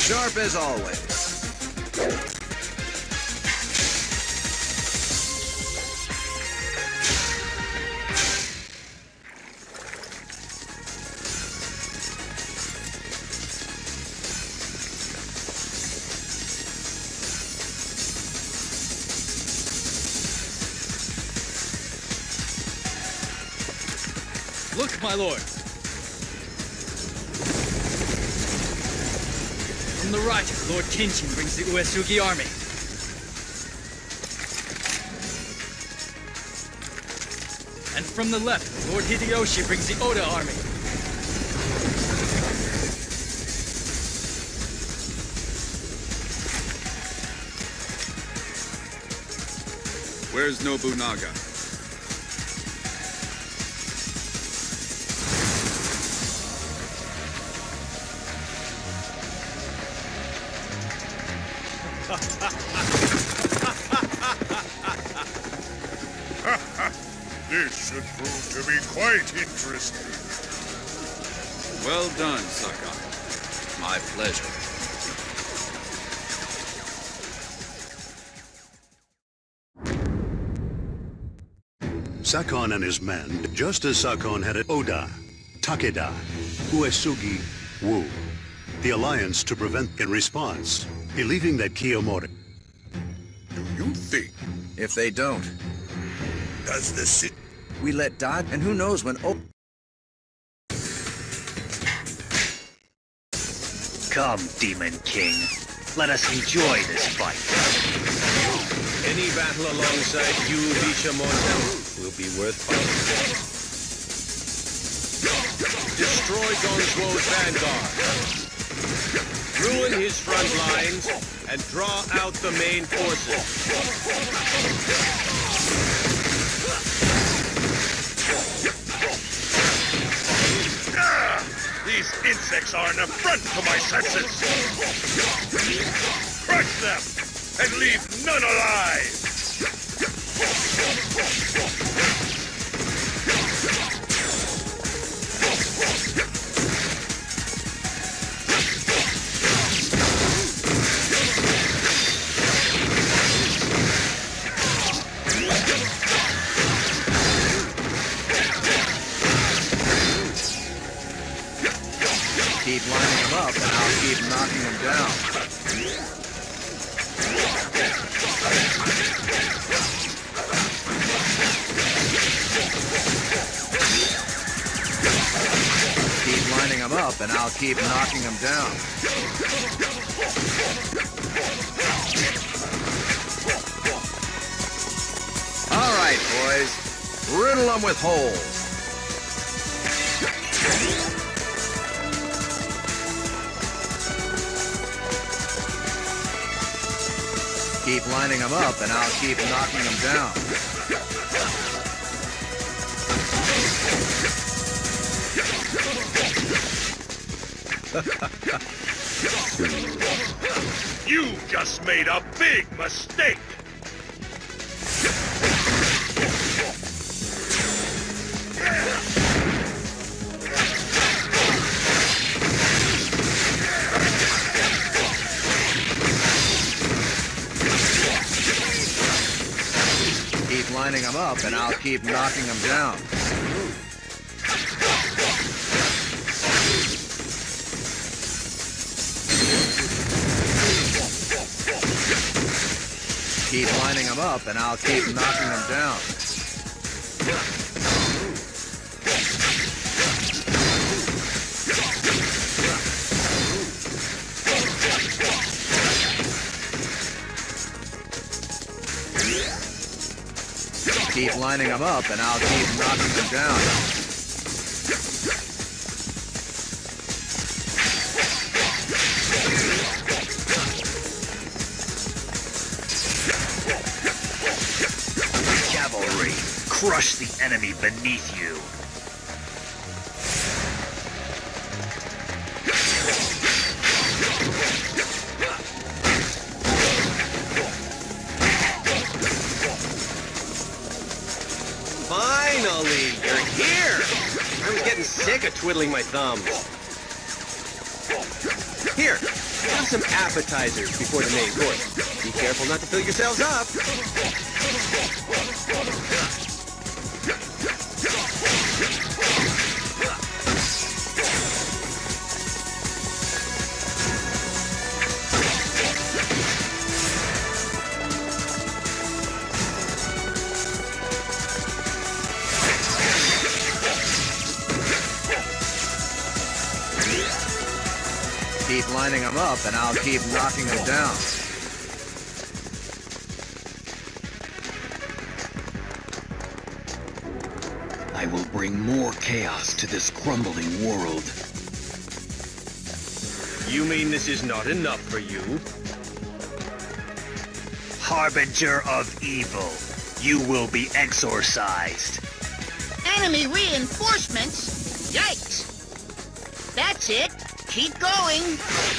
Sharp as always. Look, my lord! From the right, Lord Kinchin brings the Uesugi army. And from the left, Lord Hideyoshi brings the Oda army. Where's Nobunaga? This should prove to be quite interesting. Well done, Sakai. My pleasure. Sakon and his men, just as Sakon had at Oda, Takeda, Uesugi, Wu. The alliance to prevent in response, believing that Kiyomori. Do you think? If they don't, Does the city... we let Dot, and who knows when Come, Demon King. Let us enjoy this fight. Any battle alongside you, Bishamon, will be worth fighting. Destroy Gonzwo's vanguard. Ruin his front lines, and draw out the main forces. These insects are an affront to my senses! Crush them, and leave none alive! keep lining them up, and I'll keep knocking them down. Keep lining them up, and I'll keep knocking them down. All right, boys. Riddle them with holes. Keep lining them up, and I'll keep knocking them down. You just made a big mistake! Keep lining them up, and I'll keep knocking them down. Keep lining them up, and I'll keep knocking them down. Keep lining them up, and I'll keep knocking them down. Cavalry, crush the enemy beneath you. Finally, you're here! I was getting sick of twiddling my thumbs. Here, Have some appetizers before the main course. Be careful not to fill yourselves up. Keep lining them up, and I'll keep knocking them down. I will bring more chaos to this crumbling world. You mean this is not enough for you? Harbinger of evil, you will be exorcised. Enemy reinforcements? Yikes! That's it. Keep going.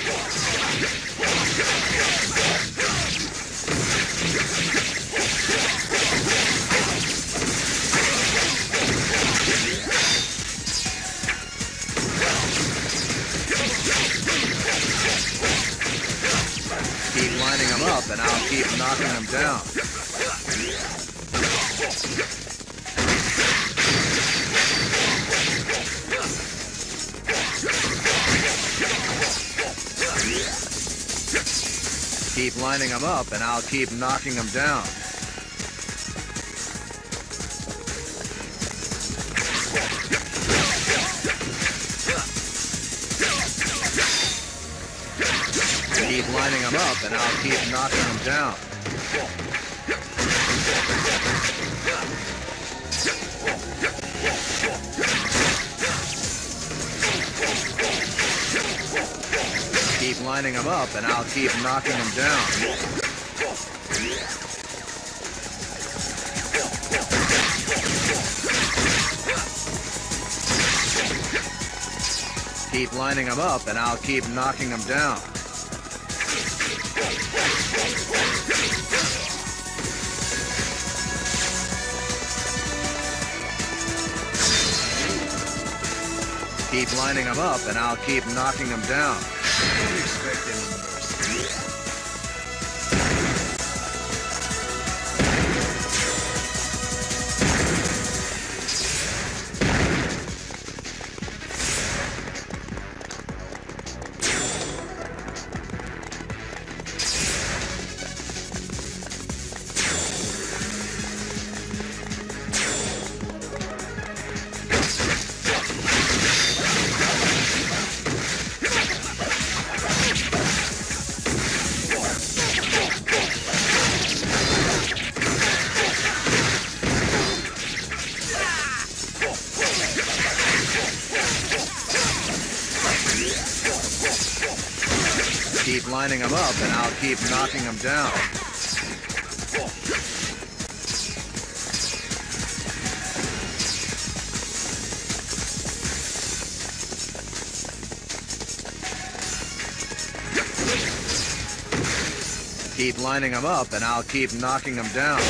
Keep lining them up, and I'll keep knocking them down. Keep lining them up, and I'll keep knocking them down. Keep lining them up, and I'll keep knocking them down. Keep lining them up, and I'll keep knocking them down. Keep lining them up, and I'll keep knocking them down. Keep lining them up, and I'll keep knocking them down. Don't expect any mercy. Keep lining them up, and I'll keep knocking them down. Keep lining them up, and I'll keep knocking them down.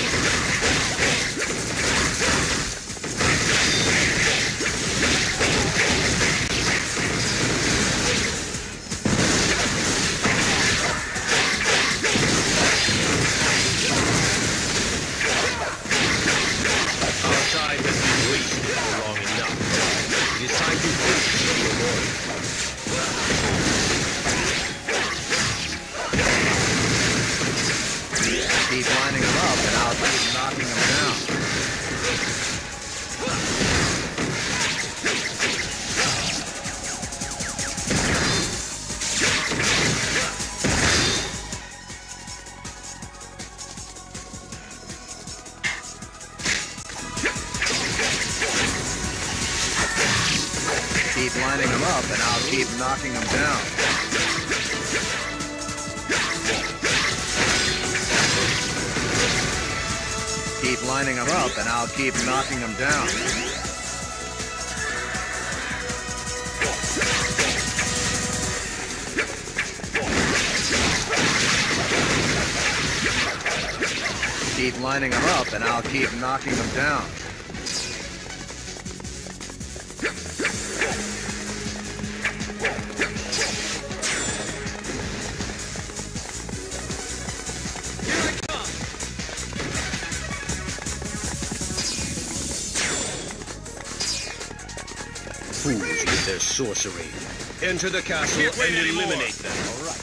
Keep lining them up, and I'll keep knocking them down. Keep lining them up, and I'll keep knocking them down. Keep lining them up, and I'll keep knocking them down. Keep lining them up, and I'll keep knocking them down. fools with their sorcery. Enter the castle and eliminate them. All right.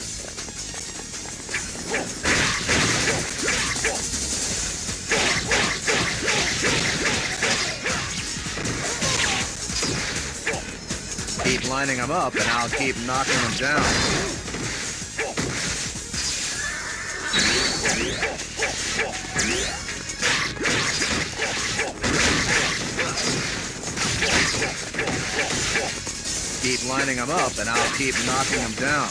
Keep lining them up, and I'll keep knocking them down. Keep lining them up, and I'll keep knocking them down.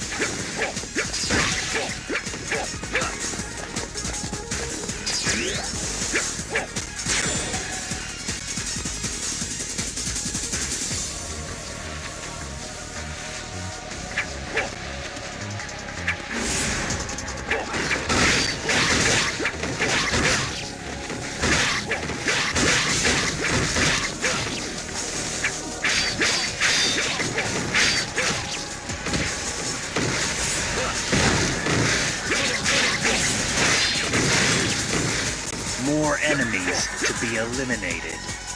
More enemies to be eliminated.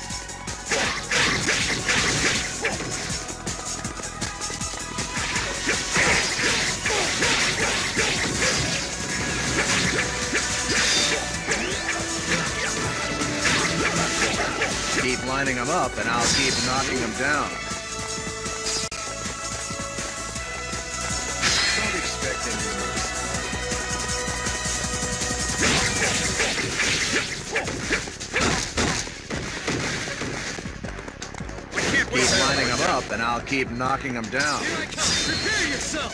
Keep lining them up, and I'll keep knocking them down. Don't expect any mercy. Keep lining them up, and I'll keep knocking them down. Here I come. Prepare yourself.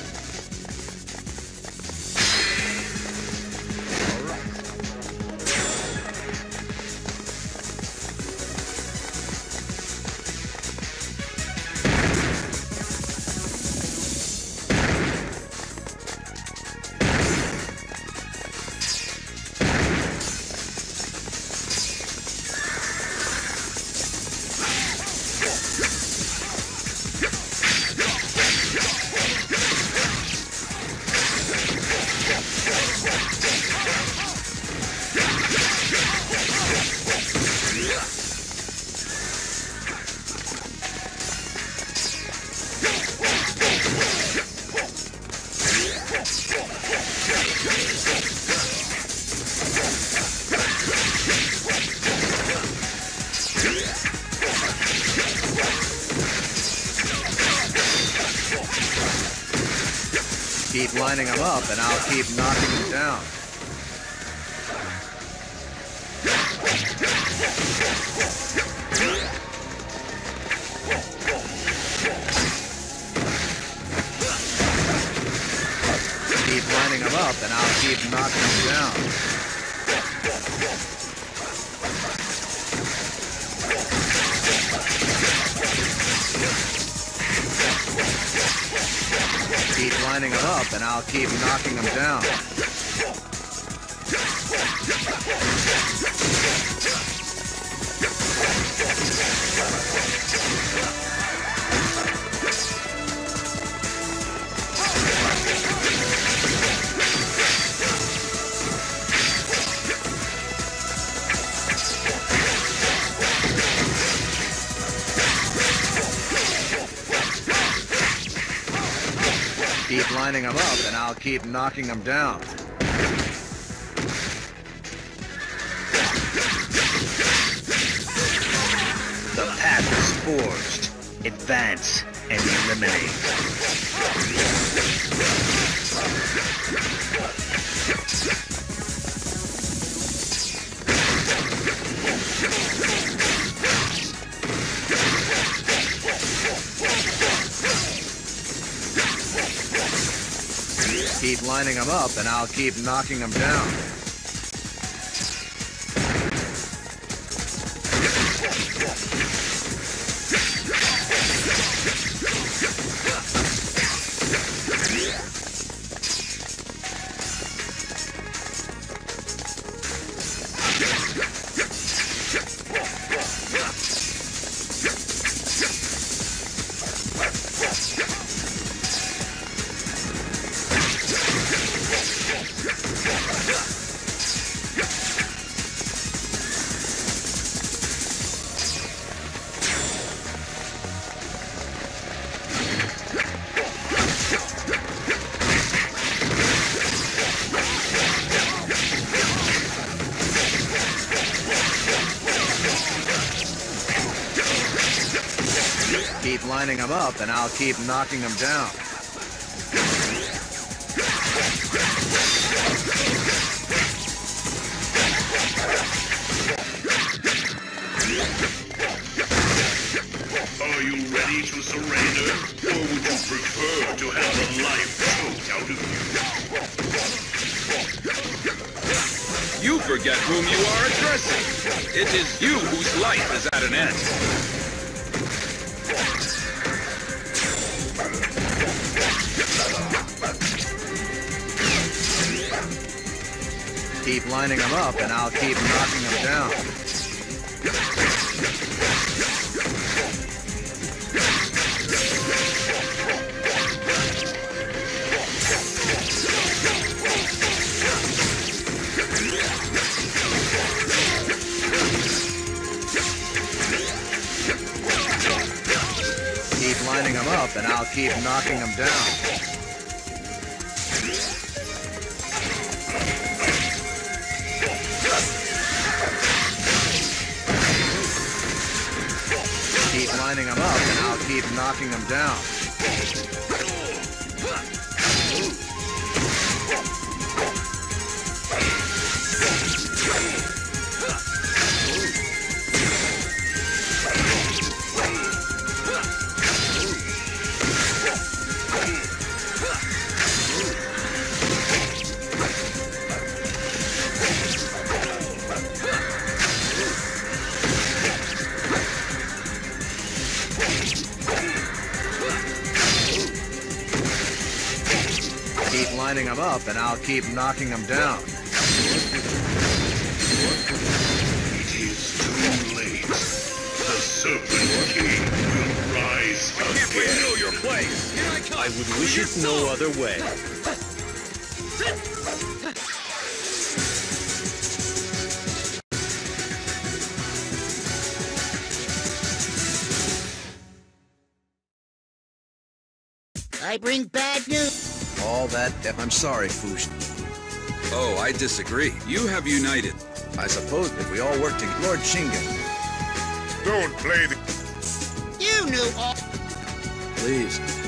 Keep lining them up, and I'll keep knocking them down. Keep lining them up, and I'll keep knocking them down. Keep lining them up, and I'll keep knocking them down. Keep lining them up, and I'll keep knocking them down. The path is forged. Advance and eliminate. Keep lining them up, and I'll keep knocking them down. Keep lining them up, and I'll keep knocking them down. Are you ready to surrender? Or would you prefer to have the life choked out of you? You forget whom you are addressing. It is you whose life is at an end. Keep lining them up, and I'll keep knocking them down. Keep lining them up, and I'll keep knocking them down. Keep lining them up, and I'll keep knocking them down. Keep lining them up, and I'll keep knocking them down. It is too late. The Serpent King will rise again. Can't wait to know your place. Here I come! I would wish it no other way. I bring bad news. All that... I'm sorry, Fush. Oh, I disagree. You have united. I suppose that we all work together. Lord Shingen, Don't play the... You knew all. please.